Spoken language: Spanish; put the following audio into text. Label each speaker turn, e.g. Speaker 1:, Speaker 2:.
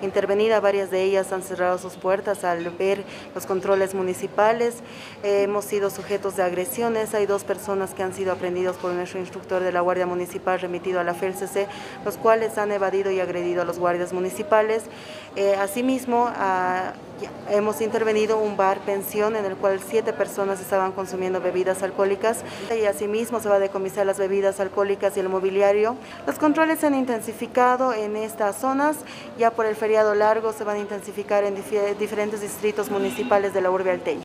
Speaker 1: intervenida, varias de ellas han cerrado sus puertas al ver los controles municipales. Hemos sido sujetos de agresiones, hay 2 personas que han sido aprendidos por nuestro instructor de la Guardia Municipal remitido a la FELCC, los cuales han evadido y agredido a los guardias municipales. Asimismo, hemos intervenido un bar pensión en el cual 7 personas estaban consumiendo bebidas alcohólicas y asimismo se va a decomisar las bebidas alcohólicas y el mobiliario. Los controles se han intensificado en estas zonas, ya por el feriado largo se van a intensificar en diferentes distritos municipales de la urbe alteña.